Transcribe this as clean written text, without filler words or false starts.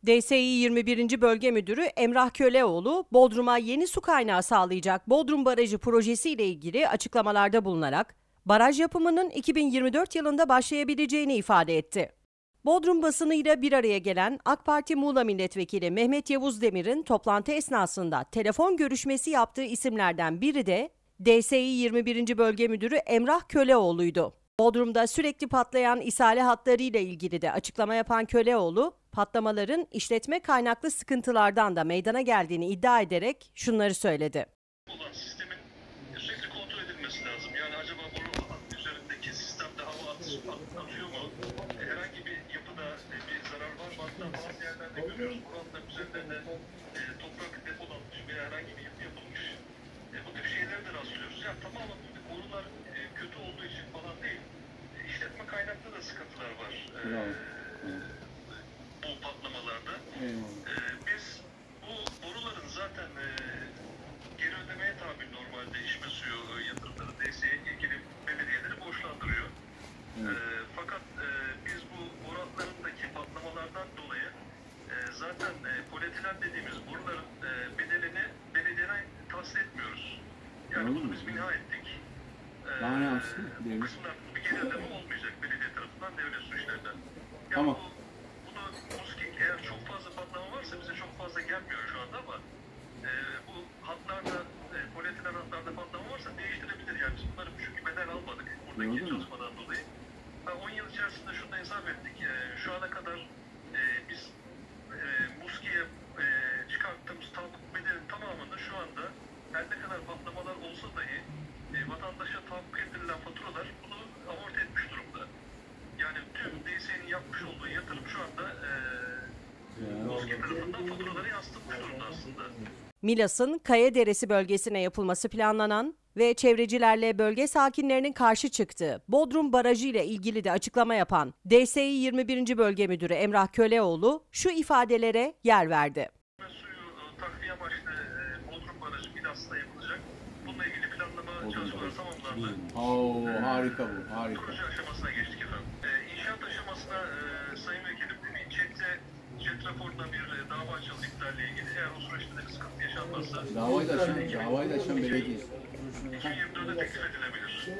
DSİ 21. Bölge Müdürü Emrah Köleoğlu, Bodrum'a yeni su kaynağı sağlayacak Bodrum Barajı projesiyle ilgili açıklamalarda bulunarak, baraj yapımının 2024 yılında başlayabileceğini ifade etti. Bodrum basınıyla bir araya gelen AK Parti Muğla Milletvekili Mehmet Yavuz Demir'in toplantı esnasında telefon görüşmesi yaptığı isimlerden biri de DSİ 21. Bölge Müdürü Emrah Köleoğlu'ydu. Bodrum'da sürekli patlayan ishale hatları ile ilgili de açıklama yapan Köleoğlu, patlamaların işletme kaynaklı sıkıntılardan da meydana geldiğini iddia ederek şunları söyledi. Olan sistemin sürekli kontrol edilmesi lazım. Yani acaba boru üzerindeki sistemde hava atıyor mu? Herhangi bir yapıda bir zarar var mı? Hatta bazı yerlerde görüyoruz. Boru hatların üzerinde toprak depolanmış veya herhangi bir yapı yapılmış. Bu tip şeylere de rastlıyoruz. Yani tamamen borular kötü olduğu için falan değil. İşletme kaynaklı da sıkıntılar var. Bu patlamalarda. Biz bu boruların zaten geri ödemeye tabi normalde içme suyu yatırımları DSİ'ye ilgili belediyeleri borçlandırıyor. Fakat biz bu boru hatlarındaki patlamalardan dolayı zaten polietilen dediğimiz boruların bedelini belediyeden tahsil etmiyoruz. Yani bunu biz minha ettik. Bu kısımlarda bir geri ödeme olmayacak belediye tarafından devlet su işlerinden. Yani tamam. Bunu muskik eğer çok fazla patlama varsa bize çok fazla gelmiyor şu anda ama bu hatlarda, polietilen hatlarda patlama varsa değiştirebilir. Yani biz bunları çünkü bedel almadık buradaki çalışmadan dolayı. 10 yıl içerisinde şunu da hesap ettik. Şu ana kadar biz muskiye çıkarttığımız tahakkuk bedelinin tamamında şu anda her ne kadar patlamalar olsa dahi vatandaşa tahakkuk edilen faturalar bunu amorti etmiş durumda. Yani tüm DSİ'nin yapmış olduğu yatırım şu anda muski tarafından faturaları yansıtılmış durumda aslında. Milas'ın Kayaderesi bölgesine yapılması planlanan ve çevrecilerle bölge sakinlerinin karşı çıktığı Bodrum Barajı ile ilgili de açıklama yapan DSİ 21. Bölge Müdürü Emrah Köleoğlu şu ifadelere yer verdi. Suyu takviye amaçlı Bodrum Barajı Milas'ta yapılacak. Bununla ilgili planlama çalışmaları tamamlandı. Harika bu, harika. Proje aşamasına geçtik efendim. İnşaat aşamasına Sayın Vekilim, ÇED raporuna bir dava açıldı iptalle ilgili. Eğer o süreçte de bir sıkıntı yaşanmazsa Davayı da açan belediye. 2024'de teklif edilebilir.